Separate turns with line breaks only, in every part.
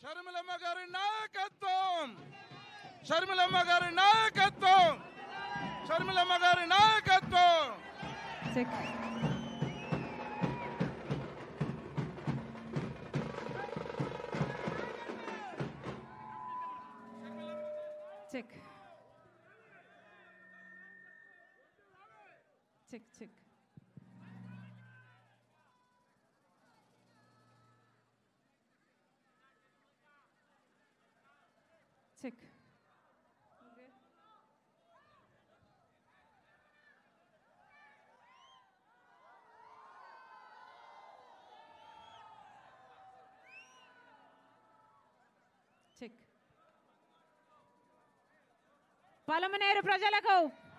షర్మిలమ్మ గారి నాయకత్వం, షర్మిలమ్మ గారి నాయకత్వం, షర్మిలమ్మ గారి నాయకత్వం.
Check check check check check check. Palamaneru ప్రజలకు,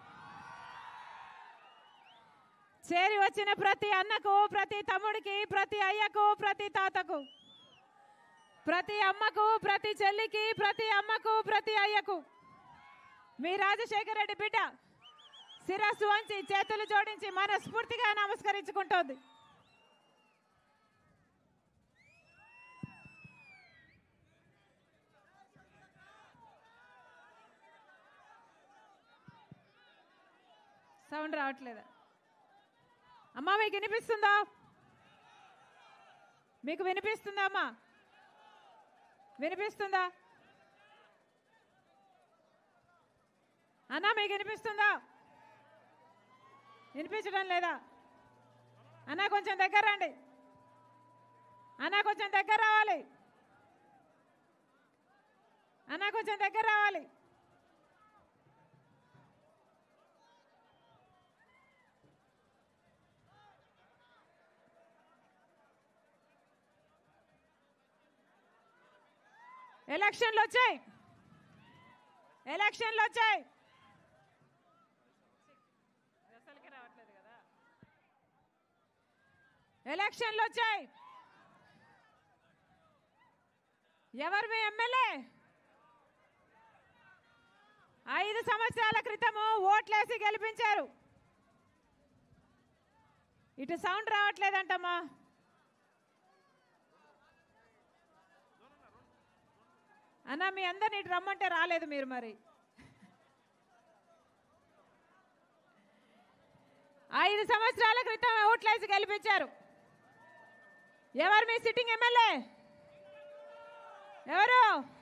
చేరి వచ్చిన ప్రతి అన్నకు, ప్రతి తమ్ముడికి, ప్రతి అయ్యకు, ప్రతి తాతకు, ప్రతి అమ్మకు, ప్రతి చెల్లికి, ప్రతి అమ్మకు, ప్రతి అయ్యకు మీ రాజశేఖర రెడ్డి బిడ్డ శిరస్సు వంచి చేతులు జోడించి మనస్ఫూర్తిగా నమస్కరించుకుంటోంది. సౌండ్ రావట్లేదా అమ్మా? మీకు వినిపిస్తుందా? మీకు వినిపిస్తుందా అమ్మా? వినిపిస్తుందా అన్నా? మీకు వినిపిస్తుందా? వినిపించడం లేదా అన్నా? కొంచెం దగ్గర రండి అన్నా, కొంచెం దగ్గర రావాలి అన్నా, కొంచెం దగ్గర రావాలి. ఎలక్షన్లు వచ్చాయి, ఎలక్షన్లు వచ్చాయి. అసలుకి రావట్లేదు కదా. ఎలక్షన్లు వచ్చాయి. ఎవరు మీ ఎమ్మెల్యే? 5 సంవత్సరాల క్రితము ఓట్లేసి గెలిపించారు. ఇటు సౌండ్ రావట్లేదంటమ్మా. అన్న మీ అందరిని ఇటు రమ్మంటే రాలేదు మీరు. మరి 5 సంవత్సరాల క్రితం ఓట్లేసి గెలిపించారు. ఎవరు మీ సిట్టింగ్ ఎమ్మెల్యే? ఎవరు?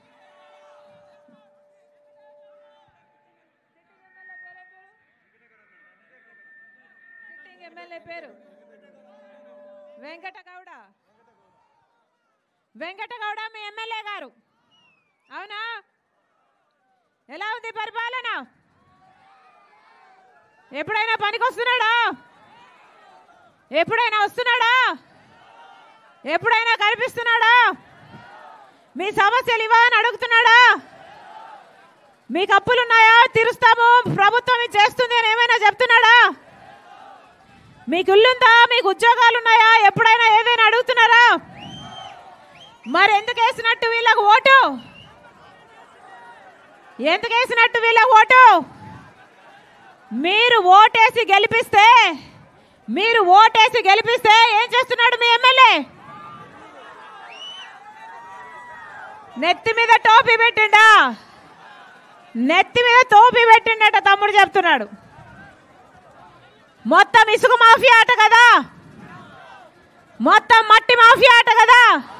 సిట్టింగ్ ఎమ్మెల్యే పేరు వెంకటగౌడ. వెంకటగౌడ మీ ఎమ్మెల్యే గారు, అవునా? ఎలా ఉంది పరిపాలన? ఎప్పుడైనా పనికి వస్తున్నాడా? ఎప్పుడైనా వస్తున్నాడా? ఎప్పుడైనా కనిపిస్తున్నాడా? మీ సమస్యలు ఇవ్వని అడుగుతున్నాడా? మీకు అప్పులున్నాయా? తీరుస్తాము, ప్రభుత్వం ఇది చేస్తుంది అని ఏమైనా చెప్తున్నాడా? మీకు ఇల్లుందా? మీకు ఉద్యోగాలు ఉన్నాయా? ఎప్పుడైనా ఏదైనా అడుగుతున్నారా? మరి ఎందుకు వేసినట్టు వీళ్ళకు ఓటు? ఎందుకు వేసినట్టు వీళ్ళ ఓటు? మీరు ఓటేసి గెలిపిస్తే ఏం చేస్తున్నాడు మీ ఎమ్మెల్యే? నెత్తి మీద టోపీ పెట్టిండా? నెత్తి మీద టోపీ పెట్టిండట తమ్ముడు చెప్తున్నాడు. మొత్తం ఇసుక మాఫియా ఆట కదా, మొత్తం మట్టి మాఫియా ఆట కదా.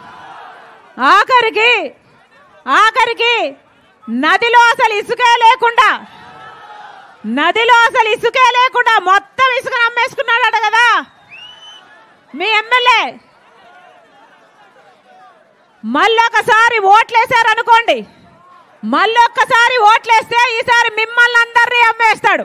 ఆఖరికి నదిలో అసలు ఇసుకే లేకుండా మొత్తం ఇసుకను అమ్మేసుకున్నాడట కదా మీ ఎమ్మెల్యే. మళ్ళొకసారి ఓట్లేసారనుకోండి, మళ్ళొక్కసారి ఓట్లేస్తే ఈసారి మిమ్మల్ని అందరినీ అమ్మేస్తాడు.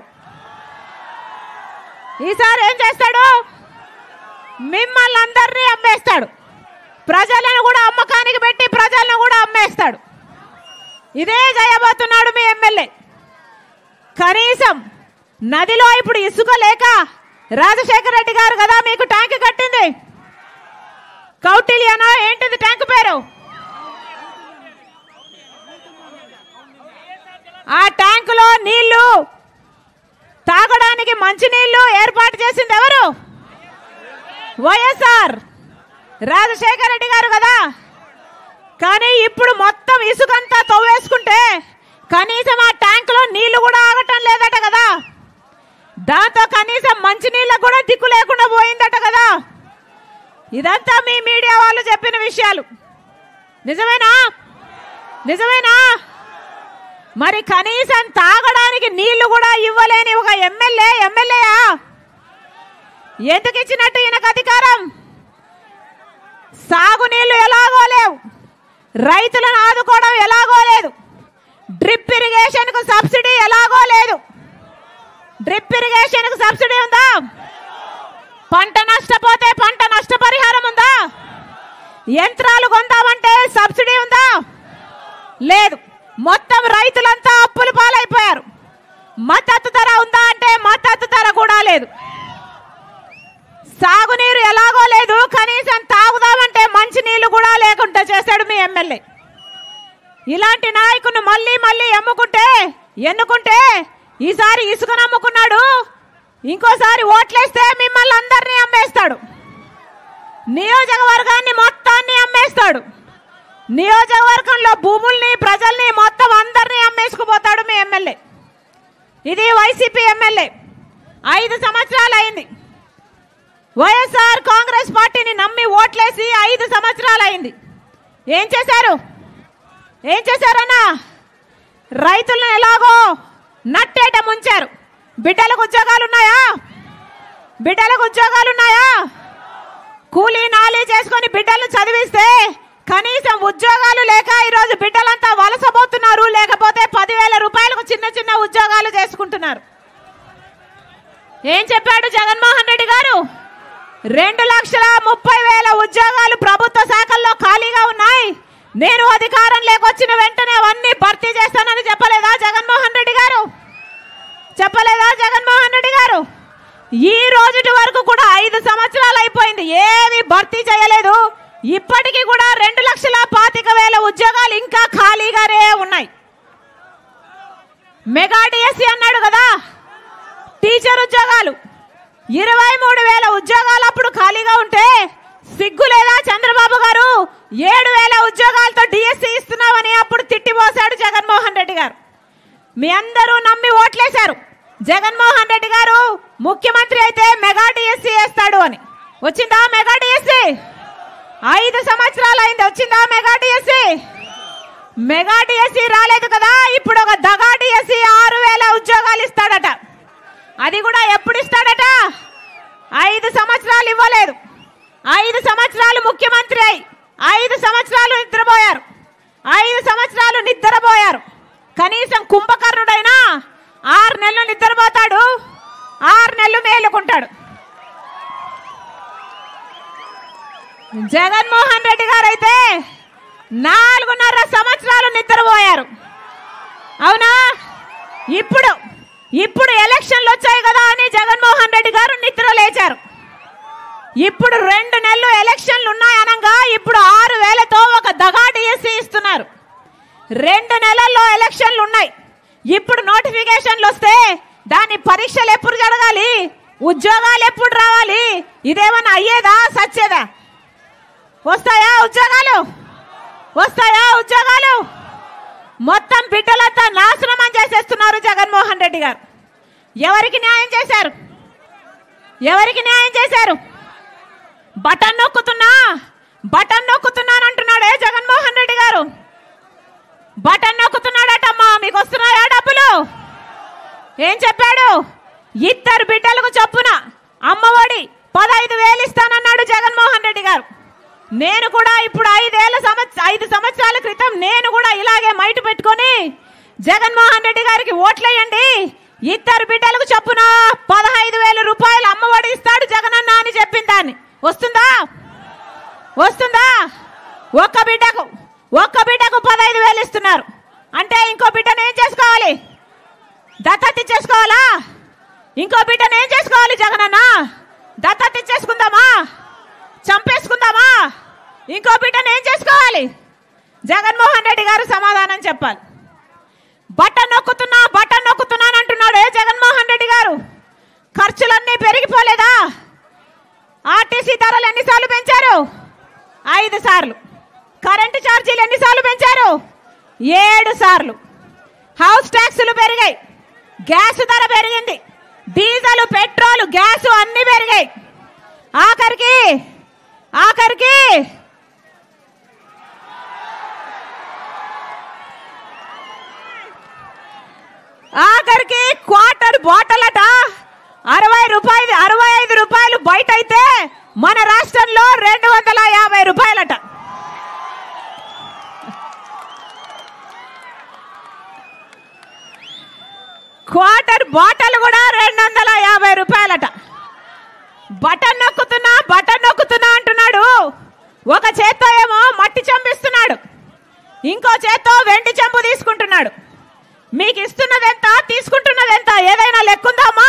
ఈసారి ఏం చేస్తాడు? మిమ్మల్ని అందరినీ అమ్మేస్తాడు. ప్రజలను కూడా అమ్మకానికి పెట్టి ప్రజలను కూడా అమ్మేస్తాడు. ఇదే చేయబోతున్నాడు మీ ఎమ్మెల్యే. కనీసం నదిలో ఇప్పుడు ఇసుక లేక రాజశేఖర రెడ్డి గారు కదా మీకు ట్యాంక్ కట్టింది. కౌటిల్యనా ఏంటిది ట్యాంక్ పేరు? ఆ ట్యాంకులో నీళ్లు తాగడానికి మంచి నీళ్లు ఏర్పాటు చేసింది ఎవరు? వైఎస్ఆర్ రాజశేఖర రెడ్డి గారు కదా. కానీ ఇప్పుడు మొత్తం ఇసుకంతా తవ్వేసుకుంటే కనీసం ఆ ట్యాంకులో నీళ్లు కూడా ఆగటం లేదట కదా. దాంతో కనీసం మంచినీళ్ళకు కూడా దిక్కు లేకుండా పోయిందట కదా. ఇదంతా మీ మీడియా వాళ్ళు చెప్పిన విషయాలు. నిజమేనా? నిజమేనా? మరి కనీసం తాగడానికి నీళ్లు కూడా ఇవ్వలేని ఒక ఎమ్మెల్యేయా? ఎందుకు ఇచ్చినట్టు ఈయనకు అధికారం? సాగునీళ్లు ఎలాగో లేవు, రైతులను ఆదుకోవడం ఎలాగో లేదు, డ్రిప్ ఇరిగేషన్ కు సబ్సిడీ ఎలాగో లేదు. డ్రిప్ ఇరిగేషన్ కు సబ్సిడీ ఉందా? పంట నష్టపోతే పంట నష్టపరిహారం ఉందా? యంత్రాలు కొందామంటే సబ్సిడీ ఉందా? లేదు. మొత్తం రైతులంతా అప్పులు పాలైపోయారు. మద్దతు ధర ఉందా అంటే మద్దతు ధర కూడా లేదు. సాగునీరు ఎలాగో లేదు, కనీసం తాగుదామంటే మంచి నీళ్లు కూడా లేకుండా చేశాడు మీ ఎమ్మెల్యే. ఇలాంటి నాయకుని మళ్ళీ మళ్ళీ ఎన్నుకుంటే ఈసారి ఇసుకను అమ్ముకున్నాడు, ఇంకోసారి ఓట్లేస్తే మిమ్మల్ని అందరినీ అమ్మేస్తాడు, నియోజకవర్గాన్ని మొత్తాన్ని అమ్మేస్తాడు, నియోజకవర్గంలో భూముల్ని ప్రజల్ని మొత్తం అందరినీ అమ్మేసుకుపోతాడు మీ ఎమ్మెల్యే. ఇది వైసీపీ ఎమ్మెల్యే. 5 సంవత్సరాలు అయింది. వైఎస్ఆర్ కాంగ్రెస్ పార్టీని నమ్మి ఓట్లేసి 5 సంవత్సరాలు అయింది. ఏం చేశారన్నా? రైతులను ఎలాగో నట్టేట ముంచారు. బిడ్డలకు ఉద్యోగాలున్నాయా? కూలీ నాలీ చేసుకొని బిడ్డలు చదివిస్తే కనీసం ఉద్యోగాలు లేక ఈరోజు బిడ్డలంతా వలసపోతున్నారు, లేకపోతే 10,000 రూపాయలకు చిన్న చిన్న ఉద్యోగాలు చేసుకుంటున్నారు. ఏం చెప్పాడు జగన్మోహన్ రెడ్డి గారు? 2,30,000 ఉద్యోగాలు ప్రభుత్వ శాఖల్లో ఖాళీగా ఉన్నాయి, నేను అధికారం లేకొచ్చిన వెంటనే అవన్నీ భర్తీ చేస్తానని చెప్పలేదా జగన్మోహన్ రెడ్డి గారు? ఈ రోజుటి వరకు కూడా 5 సంవత్సరాలు అయిపోయింది, ఏమీ భర్తీ చేయలేదు. ఇప్పటికీ కూడా 2,25,000 ఉద్యోగాలు ఇంకా ఖాళీగానే ఉన్నాయి. మెగా డిఎస్సి అన్నాడు కదా, టీచర్ ఉద్యోగాలు 23,000 ఉద్యోగాలు అప్పుడు ఖాళీగా ఉంటే సిగ్గు లేదా చంద్రబాబు గారు? 7,000 ఉద్యోగాలతో డిఎస్సి ఇస్తున్నామని అప్పుడు తిట్టిపోశాడు జగన్మోహన్ రెడ్డి గారు. మీ అందరూ నమ్మి ఓట్లేశారు. జగన్మోహన్ రెడ్డి గారు ముఖ్యమంత్రి అయితే మెగా డిఎస్సి వేస్తాడు అని. వచ్చిందా మెగా డిఎస్సి? 5 సంవత్సరాలు అయింది, వచ్చిందా మెగా డిఎస్సి? మెగా డిఎస్సి రాలేదు కదా. ఇప్పుడు ఒక దగా డిఎస్సి 6,000 ఉద్యోగాలు ఇస్తాడట. అది కూడా ఎప్పుడు ఇస్తాడట? 5 సంవత్సరాలు ఇవ్వలేదు. 5 సంవత్సరాలు ముఖ్యమంత్రి అయి 5 సంవత్సరాలు నిద్రపోయారు. కనీసం కుంభకర్ణుడైనా 6 నెలలు నిద్రపోతాడు, 6 నెలలు మేలుకుంటాడు. జగన్మోహన్ రెడ్డి గారు అయితే 4.5 సంవత్సరాలు నిద్రపోయారు. అవునా? ఇప్పుడు ఎలక్షన్లు వచ్చాయి కదా అని జగన్మోహన్ రెడ్డి గారు నిద్ర లేచారు. ఇప్పుడు 2 నెలలు ఎలక్షన్లు ఉన్నాయనగా ఇప్పుడు 6,000తో ఒక దగా డిఎస్సి ఇస్తున్నారు. 2 నెలల్లో ఎలక్షన్లు ఉన్నాయి. ఇప్పుడు నోటిఫికేషన్లు వస్తే దాని పరీక్షలు ఎప్పుడు జరగాలి, ఉద్యోగాలు ఎప్పుడు రావాలి? ఇదేమన్నా అయ్యేదా సచ్చేదా? వస్తాయా ఉద్యోగాలు? మొత్తం బిడ్డలంతా నాశనం చేసేస్తున్నారు జగన్మోహన్ రెడ్డి గారు. ఎవరికి న్యాయం చేశారు? బటన్ నొక్కుతున్నానంటున్నాడే జగన్మోహన్ రెడ్డి గారు. బటన్ నొక్కుతున్నాడటమ్మా. మీకు వస్తున్నాయా డబ్బులు? ఏం చెప్పాడు? 2 బిడ్డలకు చొప్పున అమ్మఒడి 15,000 ఇస్తానన్నాడు జగన్మోహన్ రెడ్డి గారు. నేను కూడా ఇప్పుడు 5 సంవత్సరాల క్రితం నేను కూడా ఇలాగే మైటు పెట్టుకొని జగన్మోహన్ రెడ్డి గారికి ఓట్లేయండి, 2 బిడ్డలకు చొప్పున 15,000 రూపాయలు అమ్మఒడి ఇస్తాడు జగనన్న అని చెప్పిన దాన్ని వస్తుందా? ఒక్క బిడ్డకు 15,000 ఇస్తున్నారు అంటే ఇంకో బిడ్డను ఏం చేసుకోవాలి? దత్తత ఇచ్చేసుకోవాలా? ఇంకో బిడ్డను ఏం చేసుకోవాలి జగనన్న? దత్తత ఇచ్చేసుకుందామా? చంపేసుకుందామా? ఇంకో బిడ్డను ఏం చేసుకోవాలి? జగన్మోహన్ రెడ్డి గారు సమాధానం చెప్పాలి. బటన్ నొక్కుతున్నానంటున్నాడు జగన్మోహన్ రెడ్డి గారు. ఖర్చులన్నీ పెరిగిపోలేదా? ఆర్టీసీ ధరలు ఎన్నిసార్లు పెంచారు? 5 సార్లు. కరెంటు ఛార్జీలు ఎన్నిసార్లు పెంచారు? 7 సార్లు. హౌస్ ట్యాక్సులు పెరిగాయి, గ్యాస్ ధర పెరిగింది, డీజిల్ పెట్రోల్ గ్యాస్ అన్ని పెరిగాయి. ఆఖరికి క్వార్టర్ బాటిల్ అట 65 రూపాయలు బయట అయితే మన రాష్ట్రంలో 250 రూపాయలట. క్వార్టర్ బాటిల్ కూడా 250 రూపాయలట. బటన్ నొక్కుతున్నా అంటున్నాడు. ఒక చేత్తో ఏమో మట్టి చంపిస్తున్నాడు, ఇంకో చేత్తో వెండి చెంబు తీసుకుంటున్నాడు. మీకు ఇస్తున్నదెంత, తీసుకుంటున్నదెంత? ఏదైనా లెక్కుందామా?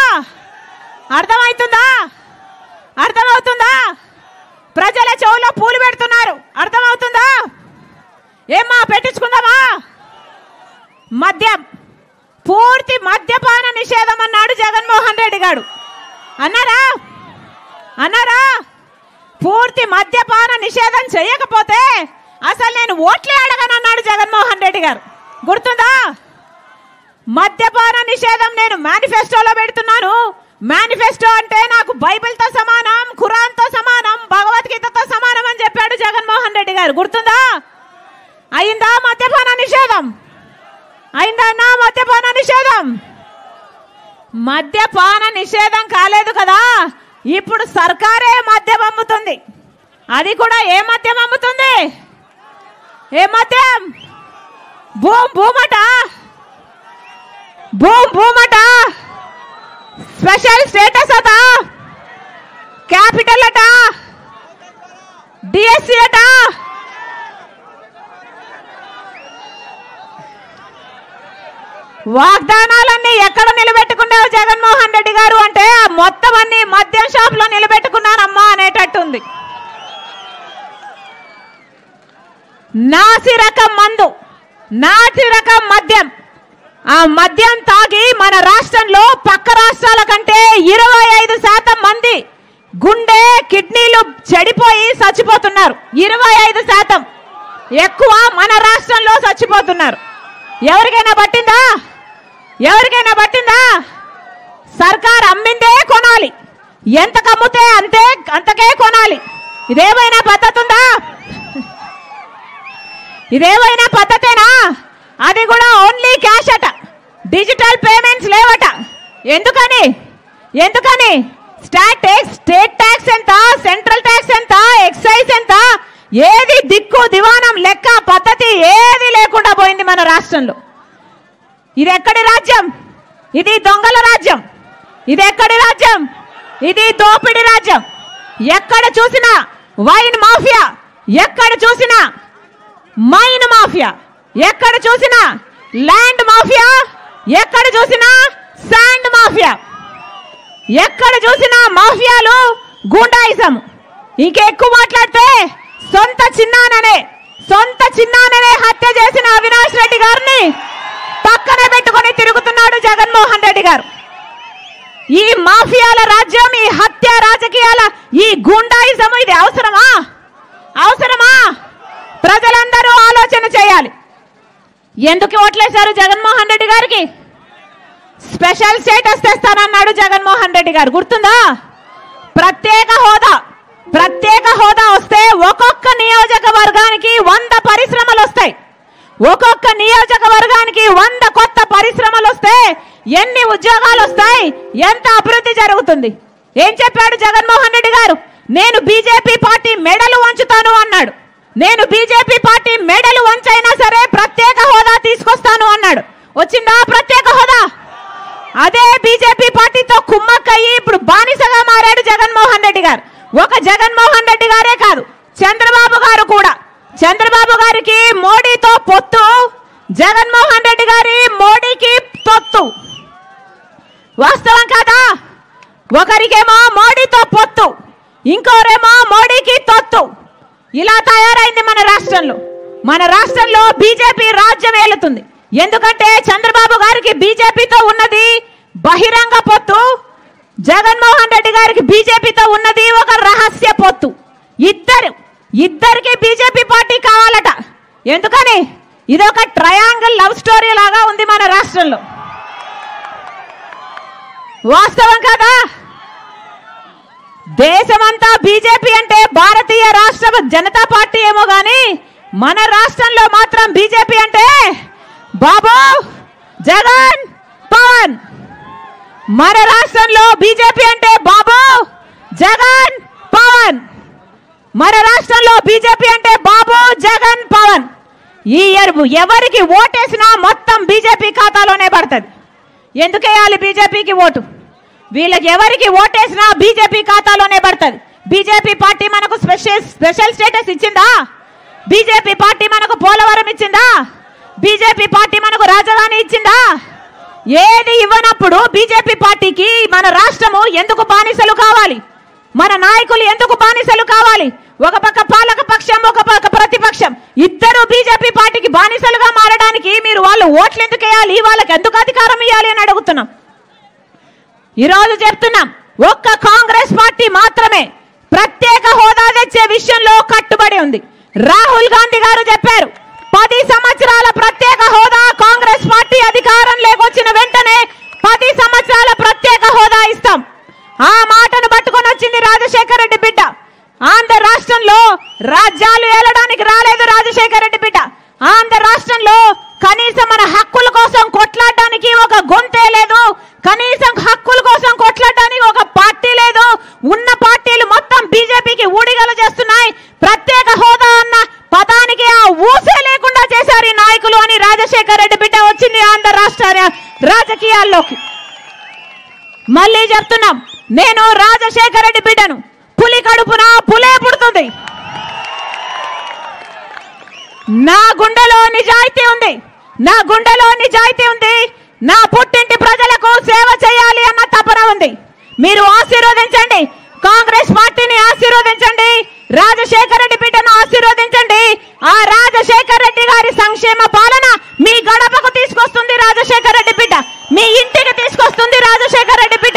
అర్థమవుతుందా? ప్రజల చెవులో పూలు పెడుతున్నారు, అర్థమవుతుందా? ఏమ్మా పెట్టించుకుందామా? మద్యం పూర్తి మద్యపాన నిషేధం అన్నాడు జగన్మోహన్ రెడ్డి గారు. అన్నారా? పూర్తి మద్యపాన నిషేధం చేయకపోతే అసలు నేను ఓట్లే అడగనన్నాడు జగన్మోహన్ రెడ్డి గారు. గుర్తుందా? మద్యపాన నిషేధం నేను మేనిఫెస్టోలో పెడుతున్నాను. మేనిఫెస్టో అంటే నాకు బైబిల్తో సమానం, ఖురాన్తో సమానం, భగవద్గీతతో సమానం అని చెప్పాడు జగన్మోహన్ రెడ్డి గారు. గుర్తుందా? అయిందా మద్యపాన నిషేధం? అయిందన్నా మద్యపాన నిషేధం? మద్యపాన నిషేధం కాలేదు కదా, ఇప్పుడు సర్కారే మద్యం అమ్ముతుంది. అది కూడా ఏ మద్యం అమ్ముతుంది? ఏ మద్యం? భూమట, స్పెషల్ స్టేటస్ అట, క్యాపిటల్ అట, డిఎస్సి అట. వాగ్దానాలన్నీ ఎక్కడ నిలబెట్టుకున్నావు జగన్మోహన్ రెడ్డి గారు అంటే మొత్తం అన్ని మద్యం షాప్ లో నిలబెట్టుకున్నానమ్మా అనేటట్టుంది. నాసి రకం మందు, నాసి రకం మద్యం. ఆ మద్యం తాగి మన రాష్ట్రంలో పక్క రాష్ట్రాల కంటే 25% మంది గుండె కిడ్నీలు చెడిపోయి చచ్చిపోతున్నారు. 25% ఎక్కువ మన రాష్ట్రంలో చచ్చిపోతున్నారు. ఎవరికైనా పట్టిందా? సర్కార్ అమ్మిందే కొనాలి, ఎంత కమ్ముతే అంతకే కొనాలి. ఇదేమైనా పద్ధతేనా? అది కూడా ఓన్లీ క్యాష్ అట, డిజిటల్ పేమెంట్స్ లేవట. ఎందుకని? స్టేట్ ట్యాక్స్ ఎంత, సెంట్రల్ ట్యాక్స్ ఎంత, ఎక్సైజ్ ఎంత, ఏది దిక్కు దివానం లెక్క పద్ధతి ఏది లేకుండా పోయింది మన రాష్ట్రంలో. ఇది ఎక్కడి రాజ్యం? ఇది దొంగల రాజ్యం. ఇది ఎక్కడి రాజ్యం? ఇది దోపిడీ రాజ్యం. ఎక్కడ చూసినా వైన్ మాఫియా, ఎక్కడ చూసినా మైన్ మాఫియా, ఎక్కడ చూసినా ల్యాండ్ మాఫియా, ఎక్కడ చూసినా శాండ్ మాఫియా, ఎక్కడ చూసినా మాఫియాలు, గూండాయిజం. ఇంకెక్కువ మాట్లాడితే సొంత చిన్నాననే హత్య చేసిన అవినాష్ రెడ్డి గారిని పక్కన పెట్టుకొని తిరుగుతున్నాడు జగన్మోహన్ రెడ్డి గారు. ఈ మాఫియాల రాజ్యం, ఈ హత్య రాజకీయాల, ఈ గూండాయిజం ఇది అవసరమా? ప్రజలందరూ ఆలోచన చేయాలి. ఎందుకు ఓట్లేశారు జగన్మోహన్ రెడ్డి గారికి? స్పెషల్ స్టేటస్ తెస్తానన్నాడు జగన్మోహన్ రెడ్డి గారు. గుర్తుందా? ప్రత్యేక హోదా వస్తే ఒక్కొక్క నియోజకవర్గానికి 100 పరిశ్రమలు వస్తాయి. ఒక్కొక్క నియోజకవర్గానికి 100 కొత్త పరిశ్రమలు వస్తే ఎన్ని ఉద్యోగాలు వస్తాయి? ఎంత అభివృద్ధి జరుగుతుంది? ఏం చెప్పాడు జగన్మోహన్ రెడ్డి గారు? నేను బీజేపీ పార్టీ మెడలు వంచుతాను అన్నాడు. నేను బీజేపీ పార్టీ మెడలు వంచైనా సరే ప్రత్యేక హోదా తీసుకొస్తాను అన్నాడు. వచ్చిందా ప్రత్యేక హోదా? అదే బీజేపీ పార్టీతో కుమ్మక్కయ్యి ఇప్పుడు బానిసగా మారాడు జగన్మోహన్ రెడ్డి గారు. ఒక జగన్మోహన్ రెడ్డి గారే కాదు, చంద్రబాబు గారు కూడా. చంద్రబాబు గారికి మోడీతో పొత్తు, జగన్మోహన్ రెడ్డి గారి మోడీకి తొత్తు. వాస్తవం కాదా? ఒకరికేమో మోడీతో పొత్తు, ఇంకోరేమో మోడీకి తొత్తు. ఇలా తయారైంది మన రాష్ట్రంలో బీజేపీ రాజ్యం ఏలుతుంది. ఎందుకంటే చంద్రబాబు గారికి బీజేపీతో ఉన్నది బహిరంగ పొత్తు, జగన్మోహన్ రెడ్డి గారికి బీజేపీతో ఉన్నది ఒక రహస్య పొత్తు. ఇద్దరికి బీజేపీ పార్టీ కావాలట. ఎందుకని? ఇదొక ట్రయాంగిల్ లవ్ స్టోరీ లాగా ఉంది మన రాష్ట్రంలో. వాస్తవం కదా? దేశమంతా బీజేపీ అంటే భారతీయ రాష్ట్ర జనతా పార్టీ ఏమో గాని మన రాష్ట్రంలో మాత్రం బీజేపీ అంటే బాబు జగన్ పవన్. మన రాష్ట్రంలో బీజేపీ అంటే బాబు జగన్ పవన్. మన రాష్ట్రంలో బీజేపీ అంటే బాబు జగన్ పవన్. ఈ ఎవరికి ఓటేసినా మొత్తం బీజేపీ ఖాతాలోనే పడుతుంది. ఎందుకు వేయాలి బీజేపీకి ఓటు? వీళ్ళకి ఎవరికి ఓటేసినా బీజేపీ ఖాతాలోనే పడుతుంది. బీజేపీ పార్టీ మనకు స్పెషల్ స్టేటస్ ఇచ్చిందా? బీజేపీ పార్టీ మనకు పోలవరం ఇచ్చిందా? బీజేపీ పార్టీ మనకు రాజధాని ఇచ్చిందా? ఏది ఇవ్వనప్పుడు బీజేపీ పార్టీకి మన రాష్ట్రము ఎందుకు బానిసలు కావాలి? మన నాయకులు ఎందుకు బానిసలు కావాలి? ఒక పక్క పాలక పక్షం, ఒక పక్క ప్రతిపక్షం, ఇద్దరు బీజేపీ పార్టీకి బానిసలుగా మారడానికి మీరు వాళ్ళు ఓట్లు ఎందుకు వేయాలి? వాళ్ళకి ఎందుకు అధికారం ఇవ్వాలి అని అడుగుతున్నాం. ఈరోజు చెప్తున్నాం, ఒక్క కాంగ్రెస్ పార్టీ మాత్రమే ప్రత్యేక హోదా తెచ్చే విషయంలో కట్టుబడి ఉంది. రాహుల్ గాంధీ గారు చెప్పారు, 10 సంవత్సరాల ప్రత్యేక హోదా. కాంగ్రెస్ పార్టీ అధికారంలోకి వచ్చిన వెంటనే 10 సంవత్సరాల ప్రత్యేక హోదా ఇస్తాం. ఆ మాటను పట్టుకొని వచ్చింది రాజశేఖర రెడ్డి బిడ్డ. ఆంధ్ర రాష్ట్రంలో రాజ్యాలు ఏలడానికి రాలేదు రాజశేఖర రెడ్డి బిడ్డ. ఆంధ్ర రాష్ట్రంలో కనీసం మన హక్కుల కోసం కొట్లాడడానికి ఒక గొంతే లేదు. కనీసం హక్కుల కోసం కొట్లాడడానికి ఒక పార్టీ లేదు. ఉన్న పార్టీలు మొత్తం బీజేపీకి ఊడిగలు చేస్తున్నాయి. ప్రత్యేక హోదా అన్న పదానికి ఆ ఊసే లేకుండా చేశారు ఈ నాయకులు అని రాజశేఖర రెడ్డి బిడ్డ వచ్చింది ఆంధ్ర రాష్ట్ర రాజకీయాల్లోకి. మళ్ళీ చెప్తున్నాం, నేను రాజశేఖర రెడ్డి బిడ్డను. పులి కడుపున పులే పుడుతుంది. నా గుండెలో నిజాయితీ ఉంది. నా గుండెలో నిజాయితీ ఉంది. నా పుట్టింటి ప్రజలకు సేవ చేయాలి అన్న తపన ఉంది. మీరు ఆశీర్వదించండి, కాంగ్రెస్ పార్టీని ఆశీర్వదించండి, రాజశేఖర రెడ్డి బిడ్డను ఆశీర్వదించండి. ఆ రాజశేఖర రెడ్డి గారి సంక్షేమ పాలన మీ గడపకు తీసుకొస్తుంది రాజశేఖర రెడ్డి బిడ్డ. మీ ఇంటికి తీసుకొస్తుంది రాజశేఖర రెడ్డి బిడ్డ.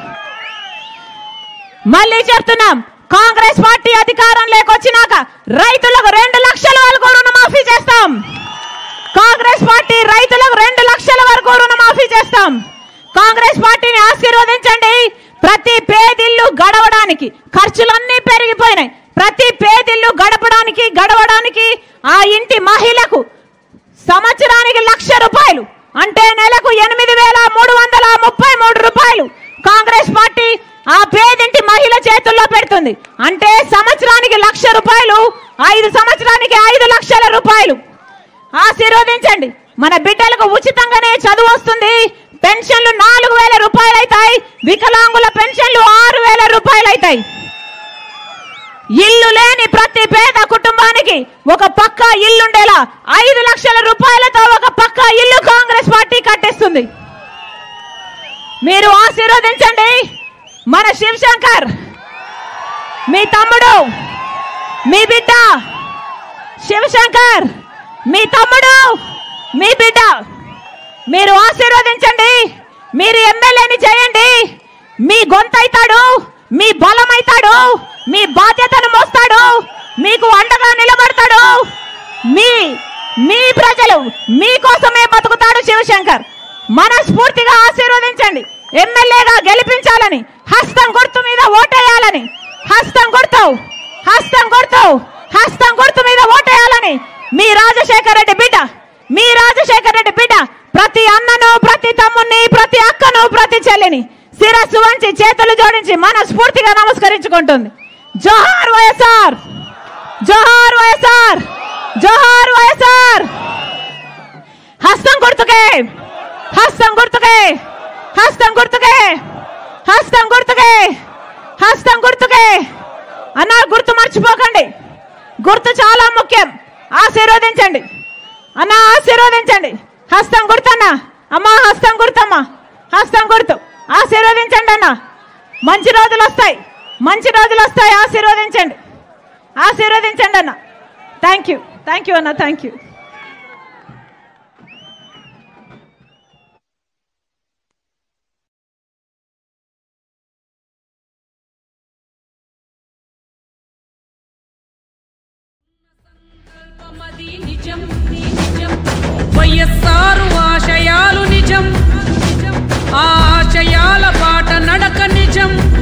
మళ్ళీ చెప్తున్నాం, కాంగ్రెస్ పార్టీ అధికారంలోకి వచ్చినాక రైతులకు 2 లక్షల వరకు రుణమాఫీ చేస్తాం. కాంగ్రెస్ పార్టీ రైతులకు 2 లక్షల వరకు రుణమాఫీ చేస్తాం. కాంగ్రెస్ పార్టీని ఆశీర్వదించండి. ప్రతి పేదిల్లు గడవడానికి ఖర్చులన్నీ పెరిగిపోయినాయి. ప్రతి పేదిల్లు గడవడానికి ఆ ఇంటి మహిళకు సంవత్సరానికి 1,00,000 రూపాయలు అంటే నెలకు 8,333 రూపాయలు కాంగ్రెస్ పార్టీ ఆ పేదింటి మహిళ చేతుల్లో పెడుతుంది. అంటే సంవత్సరానికి 1,00,000 రూపాయలు, 5 సంవత్సరానికి 5 లక్షల రూపాయలు. ఆశీర్వదించండి. మన బిడ్డలకు ఉచితంగానే చదువు వస్తుంది. పెన్షన్లు 4,000 రూపాయలు అవుతాయి. వికలాంగుల పెన్షన్లు 6,000 రూపాయలు అవుతాయి. ఇల్లు లేని ప్రతి పేద కుటుంబానికి ఒక పక్కా ఇల్లుండేలా 5 లక్షల రూపాయలతో ఒక పక్కా ఇల్లు కాంగ్రెస్ పార్టీ కట్టిస్తుంది. మీరు ఆశీర్వదించండి. మన శివశంకర్ మీ తమ్ముడు, మీ బిడ్డ. శివశంకర్ మీ తమ్ముడు, మీ బిడ్డ. మీరు ఆశీర్వదించండి. మీరు ఎమ్మెల్యేని చేయండి. మీ గొంతైతాడు, మీ బలం అవుతాడు, మీ బాధ్యతను మోస్తాడు, మీకు అండగా నిలబడతాడు. మీ ప్రజలు మీకోసమే బతుకుతాడు శివశంకర్. మనస్ఫూర్తిగా ఆశీర్వదించండి. ఎమ్మెల్యేగా గెలిపించాలని, హస్తం గుర్తు మీద ఓటేయాలని, హస్తం గుర్తు మీద ఓటేయాలని మీ రాజశేఖర రెడ్డి బిడ్డ, మీ రాజశేఖర రెడ్డి బిడ్డ ప్రతి అన్నను, ప్రతి తమ్ముని, ప్రతి అక్కను, ప్రతి చెల్లిని శిరస్సు వంచి చేతులు జోడించి మనస్ఫూర్తిగా నమస్కరించుకుంటుంది. జోహార్ వైఎస్ఆర్, జోహార్ వైఎస్ఆర్, జోహార్ వైఎస్ఆర్. హస్తం గుర్తుకే, హస్తం గుర్తుకే, హస్తం గుర్తుకే, హస్తం గుర్తుకే, హస్తం గుర్తుకే. అన్న గుర్తు మర్చిపోకండి. గుర్తు చాలా ముఖ్యం. ఆశీర్వదించండి అన్న, ఆశీర్వదించండి. హస్తం గుర్తన్నా, అమ్మ హస్తం గుర్తమ్మా, హస్తం గుర్తు. ఆశీర్వదించండి అన్న. మంచి రోజులు వస్తాయి, మంచి రోజులు వస్తాయి. ఆశీర్వదించండి, ఆశీర్వదించండి అన్న. థ్యాంక్ యూ అన్న, థ్యాంక్ యూ.
వైఎస్ఆర్ ఆశయాలు నిజం, ఆ ఆశయాల బాట నడక నిజం.